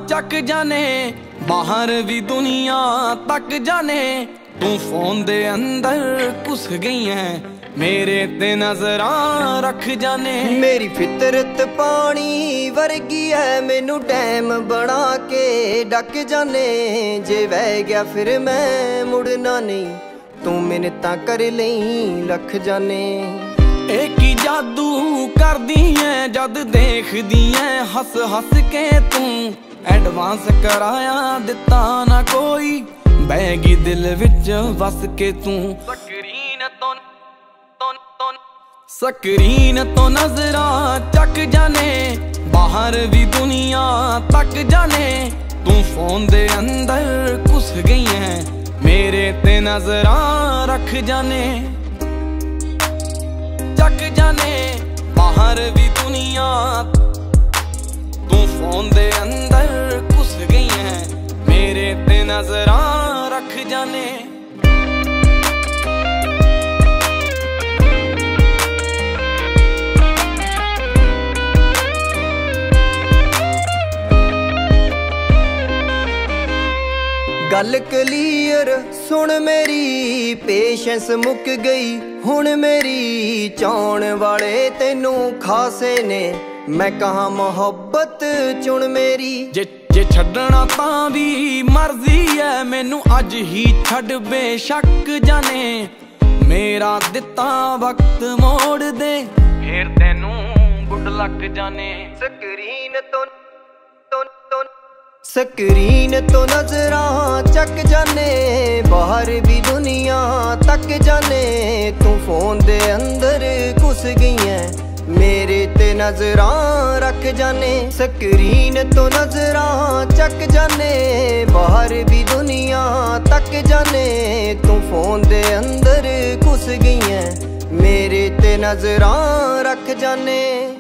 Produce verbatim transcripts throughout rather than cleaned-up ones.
ਚੱਕ ਜਾਣੇ, ਬਾਹਰ ਵੀ ਦੁਨੀਆ ਤੱਕ ਜਾਣੇ। ਤੂੰ ਫੋਨ ਦੇ ਅੰਦਰ ਘੁਸ ਗਈ ਐ, ਮੇਰੇ ਤੇ ਨਜ਼ਰਾਂ ਰੱਖ ਜਾਣੇ। मेरी फितरत पानी वर्गी है, मैनू डैम बना के डक जाने। जे वह गया फिर मैं मुड़ना नहीं, तू मिन्नतां कर लई लख जाने। ਇਹ ਕੀ ਜਾਦੂ ਕਰਦੀ ਐ ਜਦ ਦੇਖਦੀ ਐ ਹੱਸ ਹੱਸ ਕੇ ਤੂੰ। ਐਡਵਾਂਸ ਕਰਾਇਆ ਦਿੱਤਾ ਨਾ ਕੋਈ, ਬਹਿ ਗਈ ਦਿਲ ਵਿੱਚ ਵਸ ਕੇ ਤੂੰ। ਸਕਰੀਨ ਤੋਂ ਤੋਂ ਸਕਰੀਨ ਤੋਂ ਨਜ਼ਰਾਂ ਚੱਕ ਜਾਣੇ, ਬਾਹਰ ਵੀ ਦੁਨੀਆ ਤੱਕ ਜਾਣੇ। ਤੂੰ ਫੋਨ ਦੇ ਅੰਦਰ ਘੁਸ ਗਈ ਐ, ਮੇਰੇ ਤੇ ਨਜ਼ਰਾਂ ਰੱਖ ਜਾਣੇ। ਚੱਕ ਜਾਣੇ, ਬਾਹਰ ਵੀ ਦੁਨੀਆ, ਤੂੰ ਫੋਨ ਦੇ ਅੰਦਰ ਘੁਸ ਗਈ ਹੈ, ਮੇਰੇ ਤੇ ਨਜ਼ਰਾਂ ਰੱਖ ਜਾਣੇ। गल क्लीयर सुन मेरी, पेशेंस मुक गई हुण मेरी। चाउण वाले तेनू खासे ने, मैं कहाँ मोहब्बत चुन मेरी। जे जे छड्डना तां भी मर्जी है, मैनू अज ही छड्ड बेशक जाने। मेरा दिता वक्त मोड़ दे, फिर तेनू गुड लक जाने। स्क्रीन तो तो तो स्क्रीन तो नजरां चक जाने, बाहर भी दुनिया तक जाने। तू फोन दे अंदर घुस गई है, मेरे ते नजरां रख जाने। स्क्रीन तो नजरां चक जाने, बाहर भी दुनिया तक जाने। तू फोन दे अंदर घुस गई है, मेरे ते नजरां रख जाने।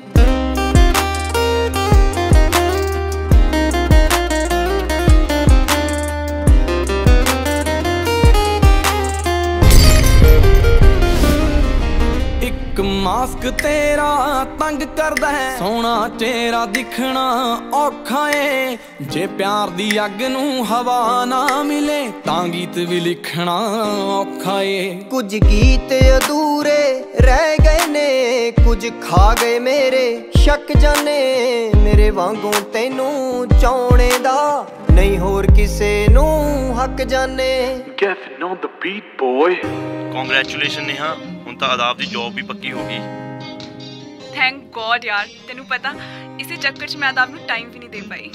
मास्क तेरा तंग करदा है, सोहना चेहरा दिखना औखा है। जे प्यार दी अग नू हवा ना मिले, तां गीत भी लिखना औखा है। कुछ गीत अधूरे रह गए ने, कुछ खा गए मेरे शक जाने। मेरे वांगू तेनू चाहने दा नहीं होर किसे नू हक जाने। Gavin on the beat boy। Congratulations Neha, ਹੁਣ ਤਾਂ ਆਦਾਬ ਦੀ ਜੌਬ ਵੀ ਪੱਕੀ ਹੋ ਗਈ। थैंक गॉड यार, तेनू पता इसी चक्कर च मैं आदाब नू टाइम भी नहीं दे पाई।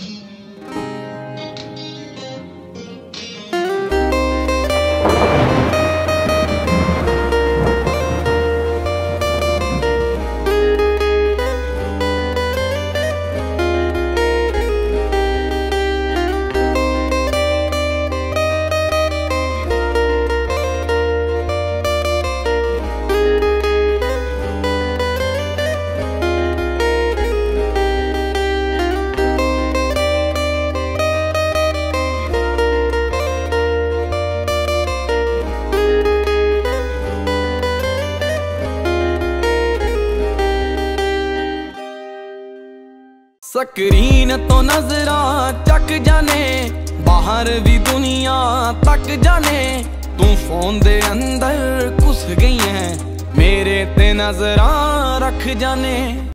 ਸਕਰੀਨ ਤੋਂ ਨਜ਼ਰਾਂ ਚੱਕ ਜਾਣੇ, ਬਾਹਰ ਵੀ ਦੁਨੀਆ ਤੱਕ ਜਾਣੇ। ਤੂੰ ਫੋਨ ਦੇ ਅੰਦਰ ਘੁਸ ਗਈ ਹੈ, ਮੇਰੇ ਤੇ ਨਜ਼ਰਾਂ ਰੱਖ ਜਾਣੇ।